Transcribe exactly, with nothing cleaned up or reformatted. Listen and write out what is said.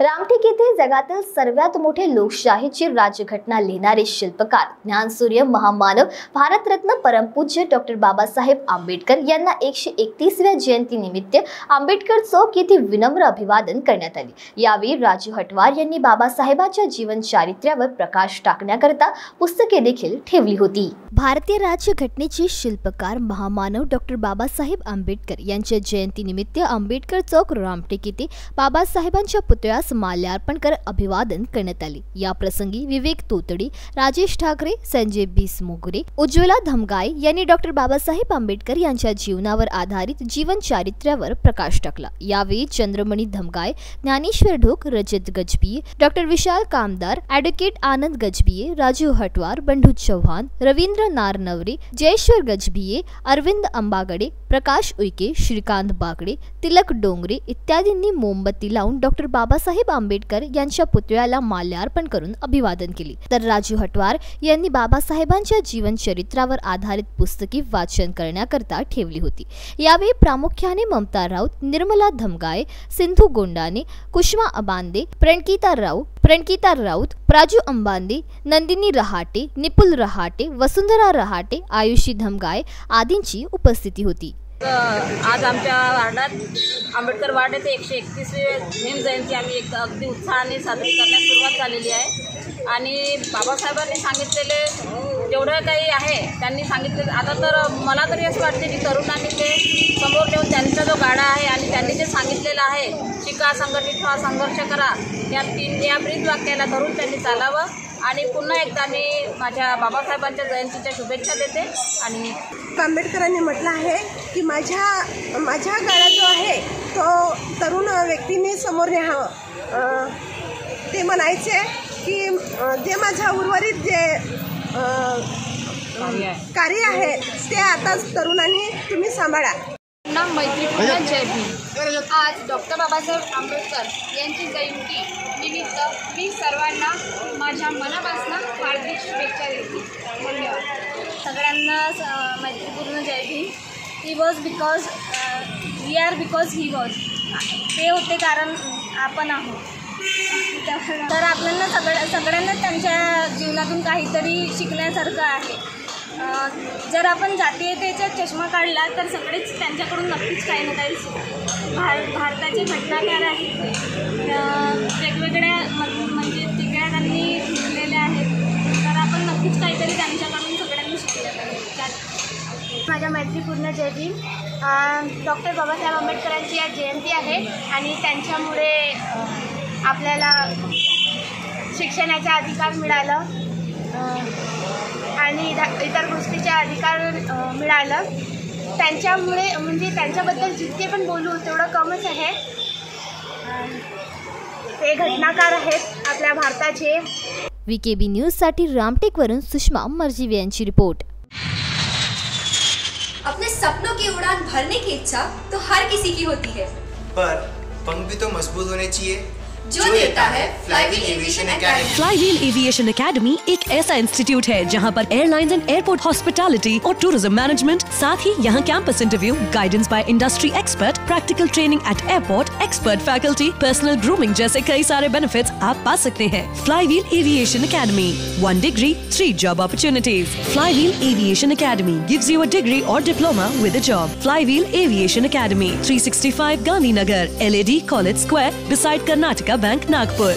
रामटेक येथे जगातील सर्वात मोठे लोकशाहीची राज्यघटना लिहिणारे शिल्पकार ज्ञानसूर्य महामानव भारतरत्न परमपूज्य डॉक्टर बाबासाहेब आंबेडकर यांना एकशे एकतीसव्या जयंतीनिमित्त आंबेडकर चौक येथे विनम्र अभिवादन करण्यात आले। यावेळी राजू हटवार यांनी बाबासाहेबांच्या जीवन चारित्र्यावर प्रकाश टाकण्याकरता पुस्तके देखील ठेवली होती। भारतीय राज्यघटनेचे शिल्पकार महामानव डॉक्टर बाबासाहेब आंबेडकर यांच्या जयंतीनिमित्त आंबेडकर चौक रामटेक येथे बाबासाहेबांच्या पुतळ्यास माल्यार्पण कर अभिवादन करण्यात आले। या प्रसंगी विवेक तोतडे, राजेश ठाकरे, संजय बिसमोगरे, उज्ज्वला धमगाय यांनी डॉक्टर बाबासाहेब आंबेडकर यांच्या जीवनावर आधारित जीवन चारित्र्यावर प्रकाश टाकला। यावेळी चंद्रमणी धमगाय, ज्ञानेश्वर ढोक, रजत गजबिये, डॉक्टर विशाल कामदार, ॲडव्होकेट आनंद गजबिये, राजू हटवार, बंधू चव्हाण, रवींद्र नारनवरे, जयेश्वर गजबिये, अरविंद अंबागडे, प्रकाश उईके, श्रीकांत बागडे, तिलक डोंगरे इत्यादींनी मोमबत्ती लावून डॉक्टर बाबासाहेब आंबेडकर यांच्या पुतळ्याला माल्यार्पण करून अभिवादन केले। तर राजू हटवार यांनी बाबासाहेबांच्या जीवन चरित्रावर आधारित पुस्तके वाचन करण्याकरता ठेवली होती। यावेळी प्रामुख्याने ममता राऊत, निर्मला धमगाय, सिंधू गोंडाने, कुष्मा अबांदे, प्रणकिता राव प्रणकिता राऊत, प्राजू अंबांदे, नंदिनी रहाटे, निपुल रहाटे, वसुंधरा रहाटे, आयुषी धमगाय आदींची उपस्थिती होती। आज आमच्या वार्डात आंबेडकर वार्ड येथे एकशे एकतीसवी नेम जयंती आम्ही एक अगदी उत्साहाने साजरी करण्यास सुरुवात झालेली आहे। आणि बाबासाहेबांनी सांगितलेले जेवढं काही आहे त्यांनी सांगितले, आता तर मला तरी असं वाटते की तरुणांनी ते समोर ठेवून त्यांचा जो गाडा आहे आणि त्यांनी जे सांगितलेलं आहे, शिका, संघटित व्हा, संघर्ष करा, या तीन या ब्रीद वाक्याला धरून त्यांनी चालावं। आणि पुन्हा एकदा मी माझ्या बाबासाहेबांच्या जयंतीच्या शुभेच्छा देते। आणि आंबेडकरांनी म्हटलं आहे की माझ्या माझ्या गाडा जो आहे तो तरुण व्यक्तीने समोर न्यावं। ते म्हणायचे की जे माझ्या उर्वरित जे कार्य आहे ते आता तरुणांनी तुम्ही सांभाळा। नाम मैत्रीपूर्ण जय भीम। आज डॉक्टर बाबासाहेब आंबेडकर यांची जयंती निमित्त मी सर्वांना माझ्या मनापासून हार्दिक शुभेच्छा देते। धन्यवाद। सगळ्यांना मैत्रीपूर्ण जय Bhim. He was because we are because he was, ते होते कारण आपण आहोत। तर आपल्याला सगळ्या सगळ्यांना त्यांच्या जीवनातून काहीतरी शिकण्यासारखं आहे। जर आपण जातीयतेचा चष्मा काढला तर सगळेच त्यांच्याकडून नक्कीच काही ना काही शिकतो। भार भारताचे घटनाकार आहेत, वेगवेगळ्या म्हणजे तिकड्या त्यांनी लिहिलेल्या आहेत, तर आपण नक्कीच काहीतरी त्यांच्याकडून सगळ्यांनी शिकलं पाहिजे। माझ्या मैत्रीपूर्ण जय भीम। डॉक्टर बाबासाहेब आंबेडकरांची आज जयंती आहे आणि त्यांच्यामुळे आपल्याला शिक्षणाचा अधिकार मिळालं आणि इतर गोष्टीचे अधिकार मिळालं। त्यांच्यामुळे म्हणजे त्यांच्याबद्दल जितके पण बोलू तेवढं कमच आहे। ते घटनाकार आहेत आपल्या भारताचे। वीकेबी न्यूज साठी रामटेक वरून सुषमा मर्जीवे यांची रिपोर्ट। अपने सपनों की उड़ान भरने की इच्छा तो हर किसी की होती है, पर पंख भी तो मजबूत होने चाहिए जो देता है Flywheel Aviation Academy. Flywheel Aviation Academy एक ऐसा इंस्टीट्यूट है जहां पर एयरलाइंस एंड एयरपोर्ट हॉस्पिटैलिटी और टूरिज्म मैनेजमेंट, साथ ही यहां campus interview, guidance by industry expert, practical training at airport, expert faculty, personal grooming जैसे कई सारे बेनिफिट्स आप पा सकते हैं। Flywheel Aviation Academy, one degree three job opportunities. Flywheel Aviation Academy gives you a degree और diploma with a job. Flywheel Aviation academy, three sixty five Gandhinagar, L A D college square, beside Karnataka bank, Nagpur.